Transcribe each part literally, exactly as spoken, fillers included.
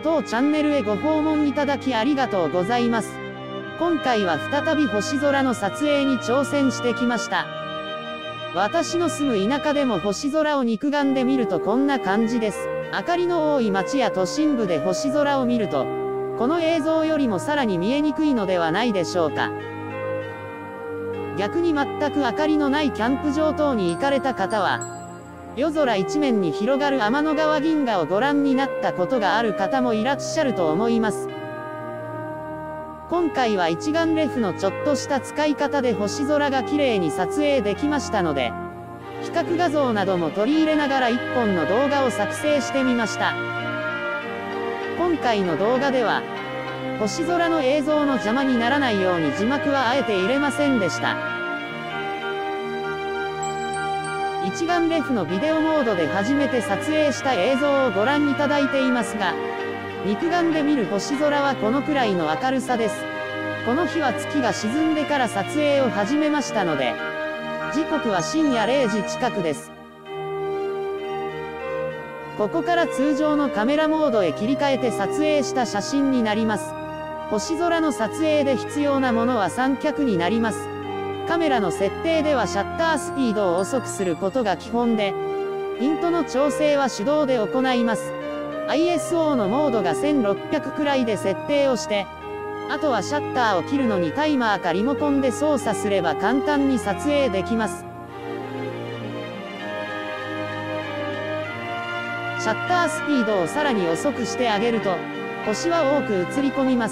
当チャンネルへご訪問いただきありがとうございます。今回は再び星空の撮影に挑戦してきました。私の住む田舎でも星空を肉眼で見るとこんな感じです。明かりの多い街や都心部で星空を見ると、この映像よりもさらに見えにくいのではないでしょうか。逆に全く明かりのないキャンプ場等に行かれた方は、夜空一面に広がる天の川銀河をご覧になったことがある方もいらっしゃると思います。今回は一眼レフのちょっとした使い方で星空が綺麗に撮影できましたので、比較画像なども取り入れながら一本の動画を作成してみました。今回の動画では、星空の映像の邪魔にならないように字幕はあえて入れませんでした。一眼レフのビデオモードで初めて撮影した映像をご覧いただいていますが、肉眼で見る星空はこのくらいの明るさです。この日は月が沈んでから撮影を始めましたので、時刻は深夜れいじ近くです。ここから通常のカメラモードへ切り替えて撮影した写真になります。星空の撮影で必要なものは三脚になります。カメラの設定ではシャッタースピードを遅くすることが基本で、ピントの調整は手動で行います。アイエスオー のモードがせんろっぴゃくくらいで設定をして、あとはシャッターを切るのにタイマーかリモコンで操作すれば簡単に撮影できます。シャッタースピードをさらに遅くしてあげると、星は多く映り込みます。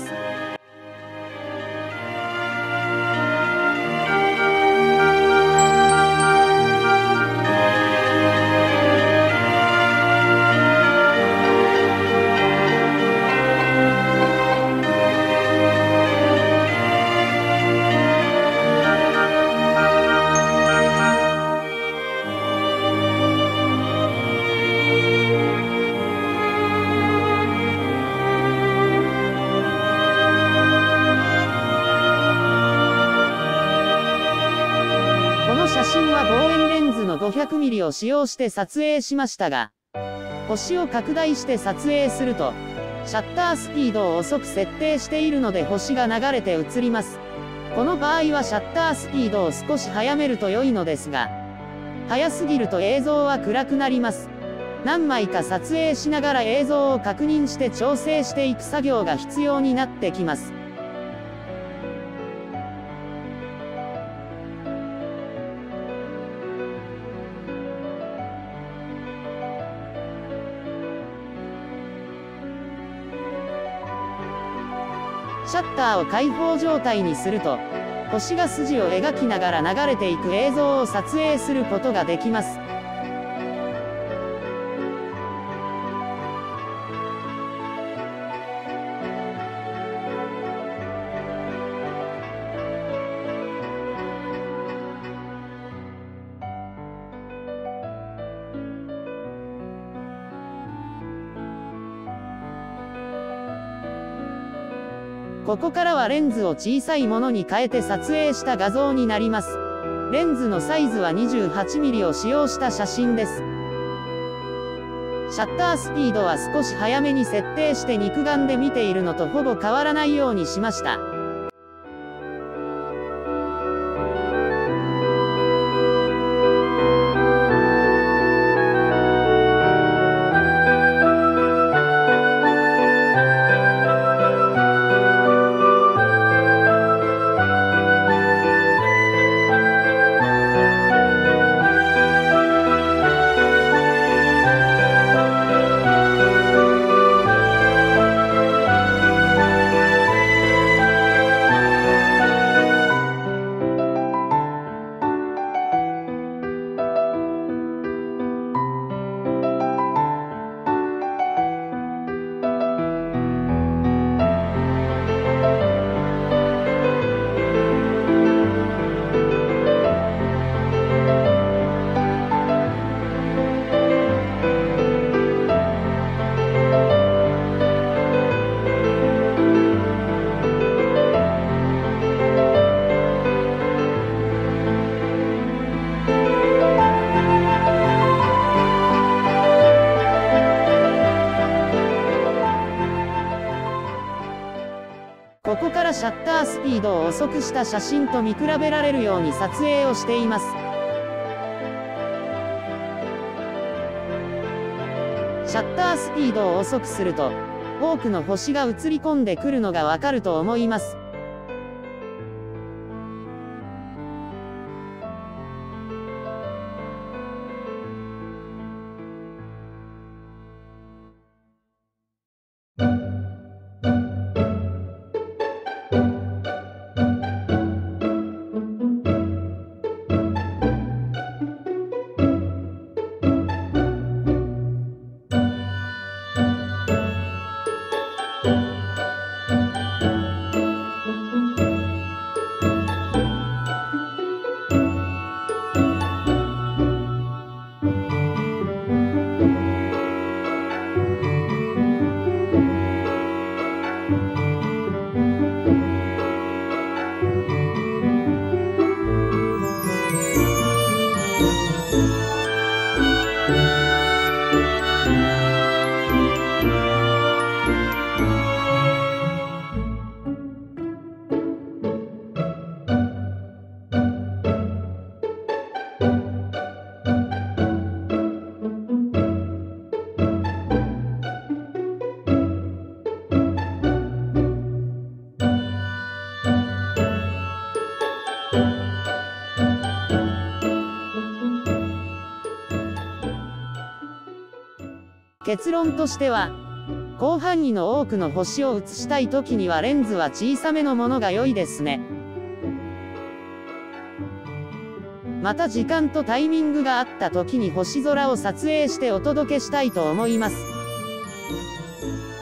写真は望遠レンズの ごひゃくミリ を使用して撮影しましたが、星を拡大して撮影すると、シャッタースピードを遅く設定しているので星が流れて映ります。この場合はシャッタースピードを少し速めると良いのですが、速すぎると映像は暗くなります。何枚か撮影しながら映像を確認して調整していく作業が必要になってきます。シャッターを開放状態にすると、星が筋を描きながら流れていく映像を撮影することができます。ここからはレンズを小さいものに変えて撮影した画像になります。レンズのサイズは にじゅうはちミリ を使用した写真です。シャッタースピードは少し早めに設定して肉眼で見ているのとほぼ変わらないようにしました。 からシャッタースピードを遅くした写真と見比べられるように撮影をしています。シャッタースピードを遅くすると、多くの星が映り込んでくるのがわかると思います。結論としては、広範囲の多くの星を映したい時にはレンズは小さめのものが良いですね。また時間とタイミングがあった時に星空を撮影してお届けしたいと思います。